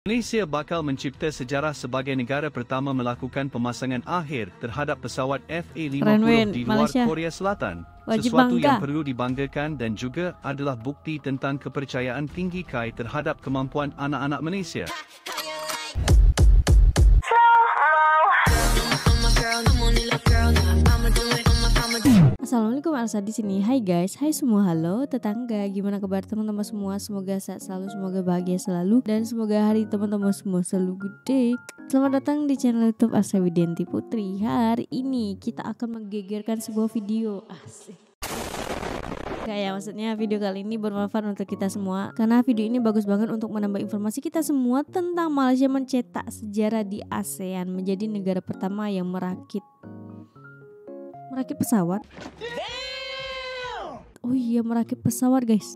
Malaysia bakal mencipta sejarah sebagai negara pertama melakukan pemasangan akhir terhadap pesawat FA-50 di luar Malaysia. Korea Selatan. Wajib Sesuatu bangga. yang perlu dibanggakan dan juga adalah bukti tentang kepercayaan tinggi KAI terhadap kemampuan anak-anak Malaysia. Assalamualaikum, Elsa di sini. Hai guys, hai semua, halo tetangga. Gimana kabar teman-teman semua? Semoga sehat selalu, semoga bahagia selalu, dan semoga hari teman-teman semua selalu good day. Selamat datang di channel YouTube Elsa Widianti Putri. Hari ini kita akan menggegerkan sebuah video. Asik. Kayak maksudnya video kali ini bermanfaat untuk kita semua, karena video ini bagus banget untuk menambah informasi kita semua tentang Malaysia mencetak sejarah di ASEAN menjadi negara pertama yang merakit pesawat. Oh iya, merakit pesawat guys.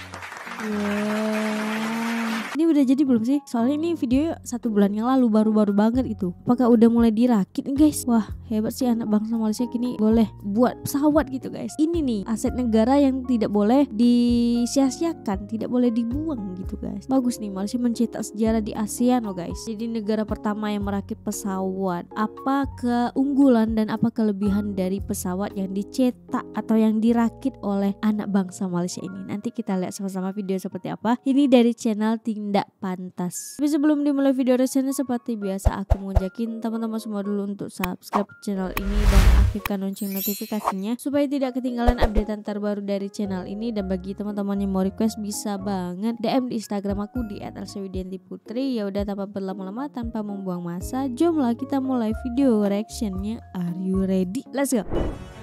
Ini udah jadi belum sih? Soalnya ini video 1 bulan yang lalu, baru-baru banget itu. Apakah udah mulai dirakit nih guys? Wah, hebat sih anak bangsa Malaysia kini boleh buat pesawat gitu guys. Ini nih aset negara yang tidak boleh disia-siakan, tidak boleh dibuang gitu guys. Bagus nih, Malaysia mencetak sejarah di ASEAN loh guys. Jadi negara pertama yang merakit pesawat. Apa keunggulan dan apa kelebihan dari pesawat yang dicetak atau yang dirakit oleh anak bangsa Malaysia ini? Nanti kita lihat sama-sama video seperti apa. Ini dari channel Tindak Pantas. Tapi sebelum dimulai video resennya, seperti biasa aku ngajakin teman-teman semua dulu untuk subscribe channel ini dan aktifkan lonceng notifikasinya supaya tidak ketinggalan updatean terbaru dari channel ini. Dan bagi teman-teman yang mau request bisa banget DM di Instagram aku di @elsawidiantiputri. Ya udah, tanpa berlama-lama, tanpa membuang masa, jomlah kita mulai video reactionnya. Are you ready? Let's go.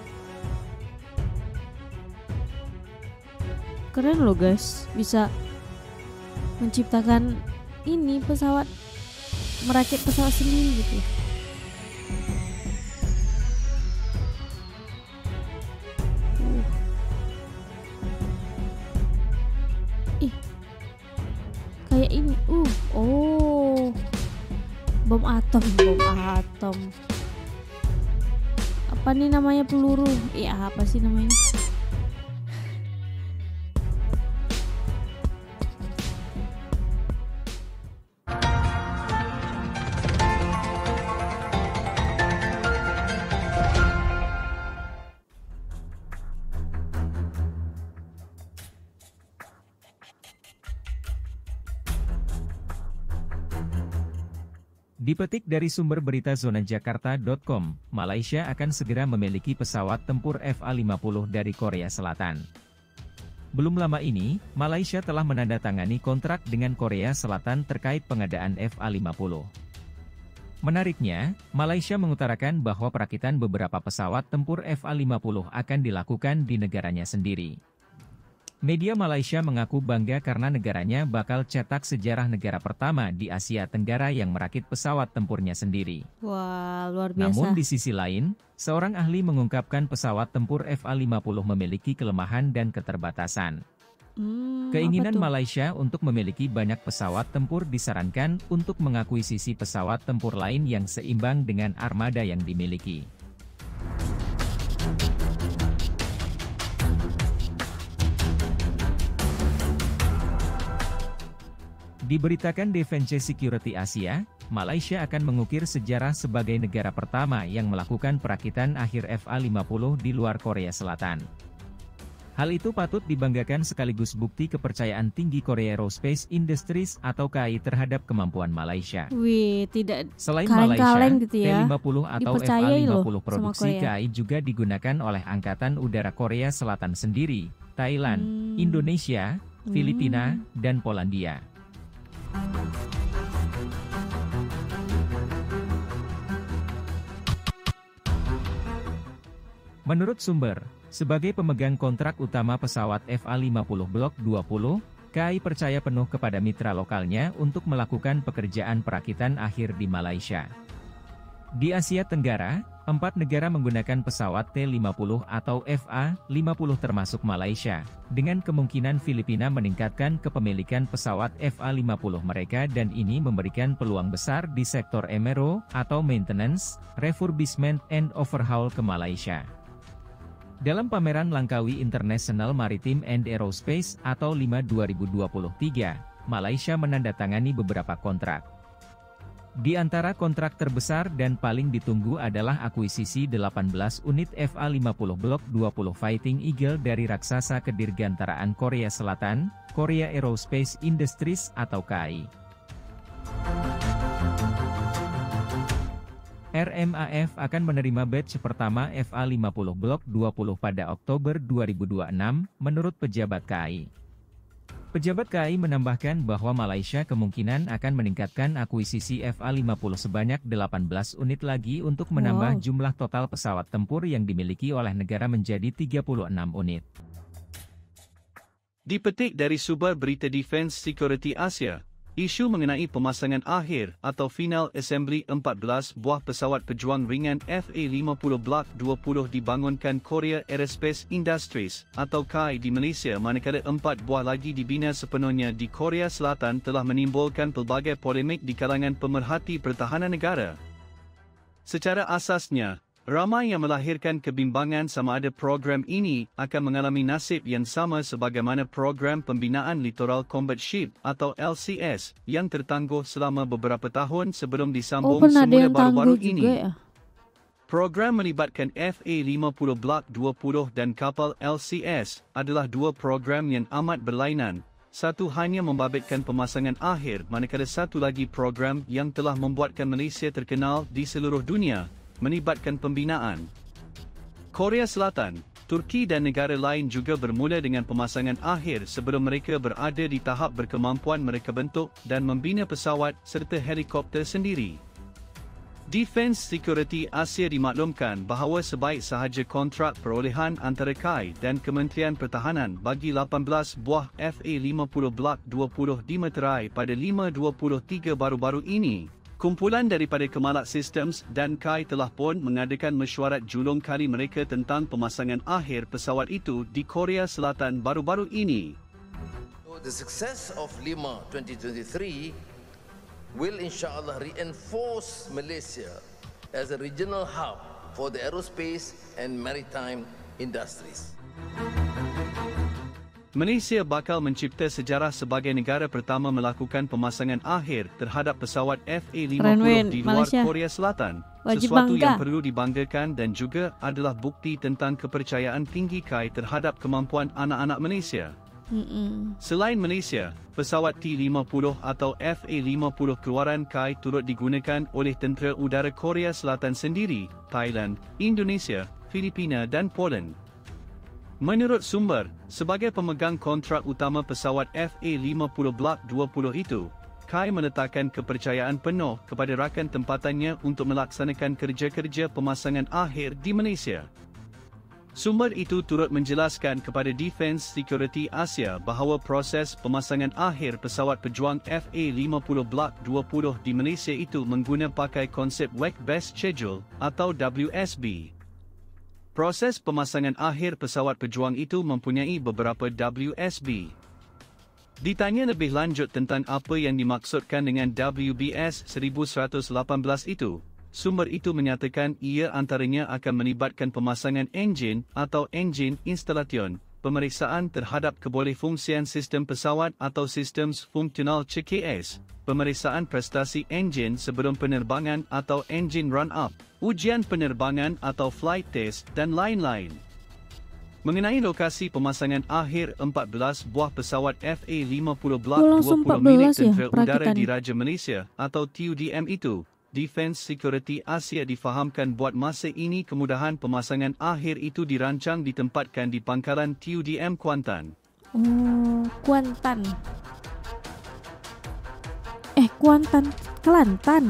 Keren loh guys, bisa menciptakan ini pesawat, merakit pesawat sendiri gitu. Ih, kayak ini. Oh, bom atom. Apa nih namanya, peluru? Iya, apa sih namanya? Dipetik dari sumber berita zonajakarta.com, Malaysia akan segera memiliki pesawat tempur FA-50 dari Korea Selatan. Belum lama ini, Malaysia telah menandatangani kontrak dengan Korea Selatan terkait pengadaan FA-50. Menariknya, Malaysia mengutarakan bahwa perakitan beberapa pesawat tempur FA-50 akan dilakukan di negaranya sendiri. Media Malaysia mengaku bangga karena negaranya bakal cetak sejarah negara pertama di Asia Tenggara yang merakit pesawat tempurnya sendiri. Wah, luar biasa. Namun di sisi lain, seorang ahli mengungkapkan pesawat tempur FA-50 memiliki kelemahan dan keterbatasan. Keinginan Malaysia untuk memiliki banyak pesawat tempur disarankan untuk mengakuisisi pesawat tempur lain yang seimbang dengan armada yang dimiliki. Diberitakan Defense Security Asia, Malaysia akan mengukir sejarah sebagai negara pertama yang melakukan perakitan akhir FA-50 di luar Korea Selatan. Hal itu patut dibanggakan sekaligus bukti kepercayaan tinggi Korea Aerospace Industries atau KAI terhadap kemampuan Malaysia. Wih, tidak selain Malaysia, gitu ya. T-50 atau FA-50 produksi KAI juga digunakan oleh Angkatan Udara Korea Selatan sendiri, Thailand, Indonesia, Filipina, dan Polandia. Menurut sumber, sebagai pemegang kontrak utama pesawat FA-50 Block 20, KAI percaya penuh kepada mitra lokalnya untuk melakukan pekerjaan perakitan akhir di Malaysia. Di Asia Tenggara, 4 negara menggunakan pesawat T-50 atau FA-50 termasuk Malaysia, dengan kemungkinan Filipina meningkatkan kepemilikan pesawat FA-50 mereka dan ini memberikan peluang besar di sektor MRO atau Maintenance, Refurbishment and Overhaul ke Malaysia. Dalam pameran Langkawi International Maritime and Aerospace atau 5 2023, Malaysia menandatangani beberapa kontrak. Di antara kontrak terbesar dan paling ditunggu adalah akuisisi 18 unit FA-50 Block 20 Fighting Eagle dari raksasa kedirgantaraan Korea Selatan, Korea Aerospace Industries atau KAI. RMAF akan menerima batch pertama FA-50 Block 20 pada Oktober 2026, menurut pejabat KAI. Pejabat KAI menambahkan bahwa Malaysia kemungkinan akan meningkatkan akuisisi FA-50 sebanyak 18 unit lagi untuk menambah jumlah total pesawat tempur yang dimiliki oleh negara menjadi 36 unit. Dipetik dari sumber berita Defense Security Asia, isu mengenai pemasangan akhir atau final assembly 14 buah pesawat pejuang ringan FA-50 Block 20 dibangunkan Korea Aerospace Industries atau KAI di Malaysia manakala 4 buah lagi dibina sepenuhnya di Korea Selatan telah menimbulkan pelbagai polemik di kalangan pemerhati pertahanan negara. Secara asasnya, ramai yang melahirkan kebimbangan sama ada program ini akan mengalami nasib yang sama sebagaimana program pembinaan Littoral Combat Ship atau LCS yang tertangguh selama beberapa tahun sebelum disambung semula baru-baru ini. Program melibatkan FA-50 Block 20 dan kapal LCS adalah dua program yang amat berlainan. Satu hanya membabitkan pemasangan akhir manakala satu lagi program yang telah membuatkan Malaysia terkenal di seluruh dunia melibatkan pembinaan. Korea Selatan, Turki dan negara lain juga bermula dengan pemasangan akhir sebelum mereka berada di tahap berkemampuan mereka bentuk dan membina pesawat serta helikopter sendiri. Defense Security Asia dimaklumkan bahawa sebaik sahaja kontrak perolehan antara KAI dan Kementerian Pertahanan bagi 18 buah FA-50 Block 20 dimeterai pada 5/23 baru-baru ini. Kumpulan daripada Kemalak Systems dan KAI telah pun mengadakan mesyuarat julung kali mereka tentang pemasangan akhir pesawat itu di Korea Selatan baru-baru ini. The success of Lima 2023 will insyaAllah reinforce Malaysia as a regional hub for the aerospace and maritime industries. Malaysia bakal mencipta sejarah sebagai negara pertama melakukan pemasangan akhir terhadap pesawat FA-50 di luar Malaysia. Korea Selatan. Wajib Sesuatu bangga. yang perlu dibanggakan dan juga adalah bukti tentang kepercayaan tinggi KAI terhadap kemampuan anak-anak Malaysia. Selain Malaysia, pesawat T-50 atau FA-50 keluaran KAI turut digunakan oleh Tentera Udara Korea Selatan sendiri, Thailand, Indonesia, Filipina dan Poland. Menurut sumber, sebagai pemegang kontrak utama pesawat FA-50 Block 20 itu, KAI meletakkan kepercayaan penuh kepada rakan tempatannya untuk melaksanakan kerja-kerja pemasangan akhir di Malaysia. Sumber itu turut menjelaskan kepada Defense Security Asia bahawa proses pemasangan akhir pesawat pejuang FA-50 Block 20 di Malaysia itu mengguna pakai konsep Work Best Schedule atau WSB. Proses pemasangan akhir pesawat pejuang itu mempunyai beberapa WSB. Ditanya lebih lanjut tentang apa yang dimaksudkan dengan WBS 1118 itu, sumber itu menyatakan ia antaranya akan melibatkan pemasangan enjin atau engine installation, pemeriksaan terhadap kebolehfungsian sistem pesawat atau Systems Fungsional CKS, pemeriksaan prestasi enjin sebelum penerbangan atau engine run-up, ujian penerbangan atau flight test dan lain-lain. Mengenai lokasi pemasangan akhir 14 buah pesawat FA-50 Block 20 milik Tentera Udara di Raja Malaysia atau TUDM itu, Defense Security Asia difahamkan buat masa ini kemudahan pemasangan akhir itu dirancang ditempatkan di pangkalan TUDM Kuantan. Kuantan. Kuantan, Kelantan.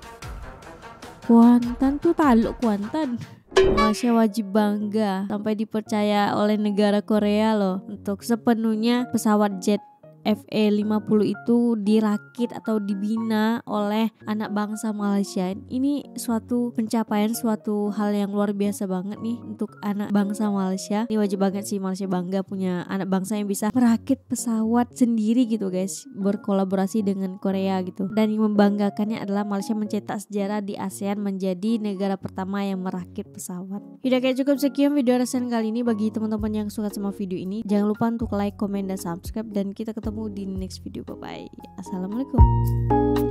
Kuantan tuh Taluk Kuantan. Malaysia wajib bangga sampai dipercaya oleh negara Korea loh untuk sepenuhnya pesawat jet FA-50 itu dirakit atau dibina oleh anak bangsa Malaysia. Ini suatu pencapaian, suatu hal yang luar biasa banget nih untuk anak bangsa Malaysia. Ini wajib banget sih Malaysia bangga punya anak bangsa yang bisa merakit pesawat sendiri gitu guys, berkolaborasi dengan Korea gitu. Dan yang membanggakannya adalah Malaysia mencetak sejarah di ASEAN menjadi negara pertama yang merakit pesawat. Udah kayak cukup sekian video reaction kali ini. Bagi teman-teman yang suka sama video ini, jangan lupa untuk like, komen, dan subscribe. Dan kita ketemu ketemu di next video. Bye bye. Assalamualaikum.